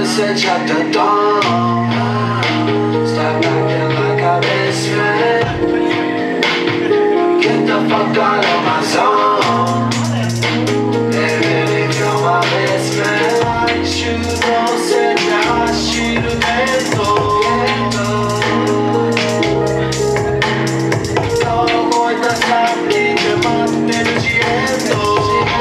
said shut the door. Stop acting like a best friend. Get the fuck out of my zone. Baby, if you're my best friend, I should go set down, should go. No voy a estar aquí, te manteniendo.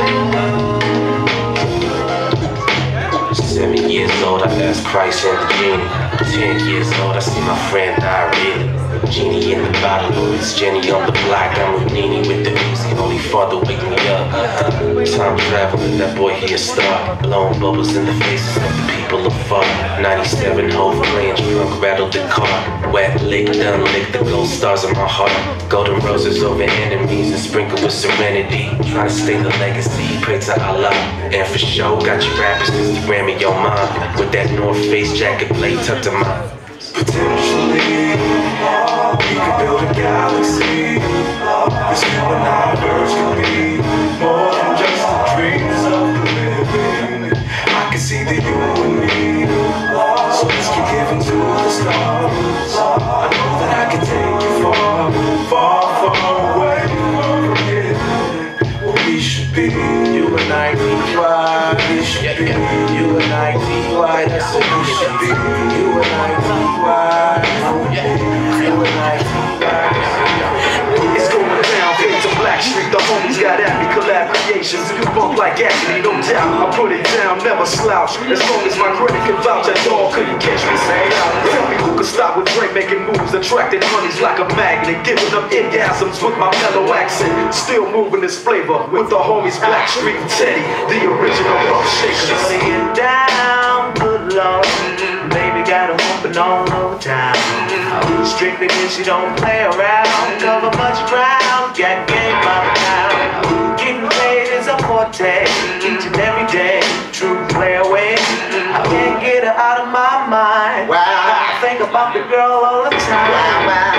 7 years old, I asked Christ and the genie. 10 years old, I see my friend die really. Genie in the bottle, it's Jenny on the block. I'm with Nene with the music, only father wake me up. Time traveling, that boy he a star. Blowing bubbles in the faces of the people afar. 97 Hove playing drunk, rattled the car. Wet lick, done lick, the gold stars in my heart. Golden roses over enemies and sprinkled with serenity. Trying to stay the legacy, pray to Allah. And for sure, got you rappers cause the Grammy your mom. With that North Face jacket blade tucked in my. Potentially, we could build a galaxy. This human birds could be more than just the dreams of the living. I can see that you and me, so let's keep giving to the stars. I know that I can take you far, far, far away from here. Where we should be, you and I, T.Y. We should be, you and I, T.Y. That's what we should be, you and I, T.Y. You and I, T.Y. It's going down, fade to Black Street. The homies got at me, collab creations. You bump like agony, no doubt. I put it down, never slouch. As long as my credit can vouch, that dog couldn't catch me. Tell me who could stop with Dre making moves, attracting honeys like a magnet, giving them orgasms with my mellow accent. Still moving this flavor with the homies Black Street and Teddy, the original rough shakers. Shorty get down, good lord. Baby got a whooping all over town. Strictly cause she don't play around. Cover much ground, got game out now. Getting paid is a forte, each and every day. True play away, I can't get her out of my mind. Wow. I think about the girl all the time. Wow.